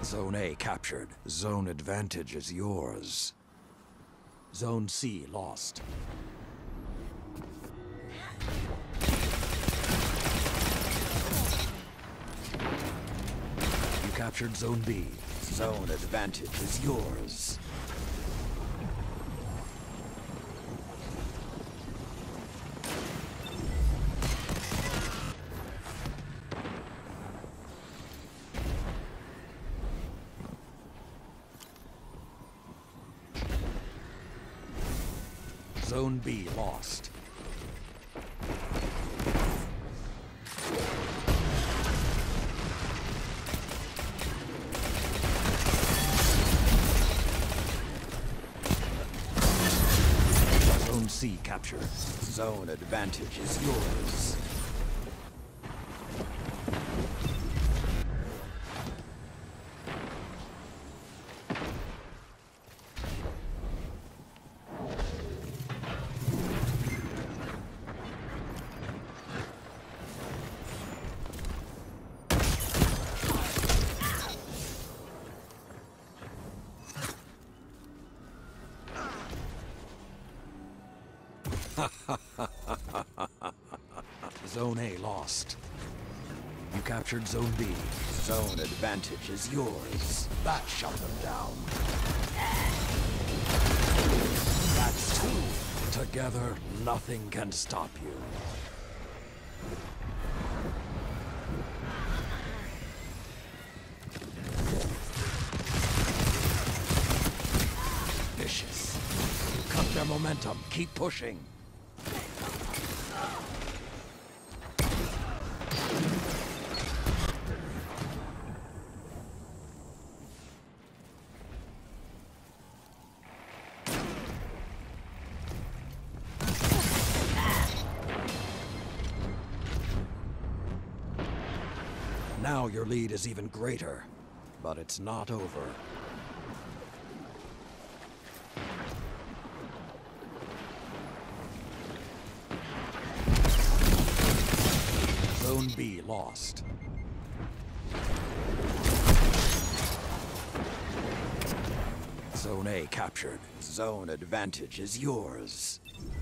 Zone A captured. Zone advantage is yours. Zone C lost. You captured Zone B. Zone advantage is yours. Zone B lost. Zone C captured. Zone advantage is yours. Zone A lost. You captured Zone B. Zone advantage is yours. That shut them down. That's two. Together, nothing can stop you. Vicious. Cut their momentum. Keep pushing. Now your lead is even greater, but it's not over. Zone B lost. Zone A captured. Zone advantage is yours.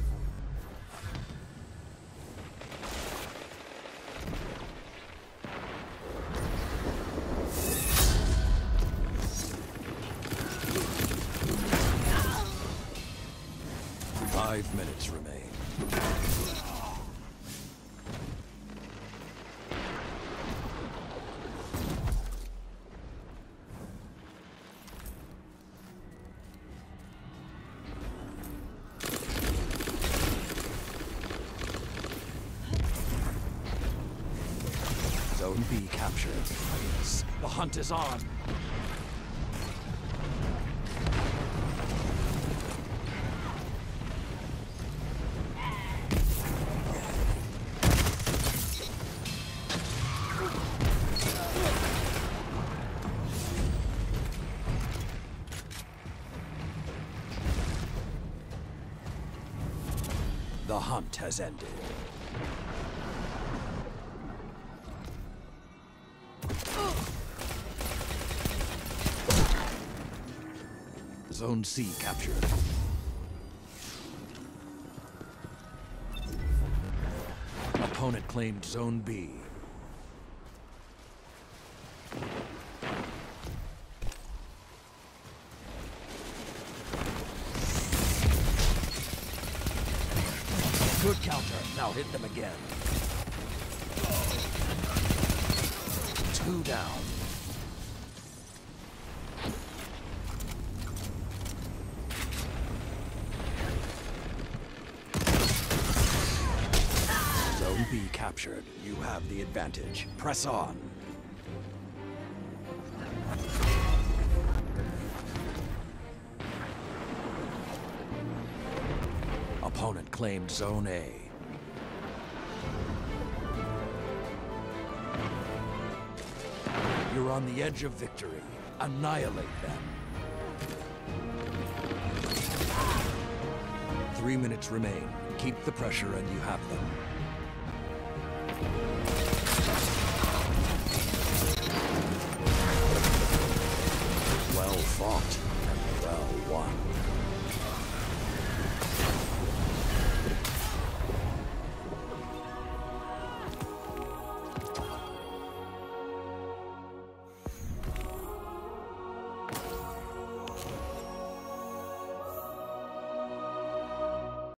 Five minutes remain. Zone B captured. The hunt is on. The hunt has ended. Zone C captured. Opponent claimed Zone B. Good counter. Now hit them again. 2 down. Zone B captured. You have the advantage. Press on. Opponent claimed Zone A. You're on the edge of victory. Annihilate them. 3 minutes remain. Keep the pressure and you have them. fought.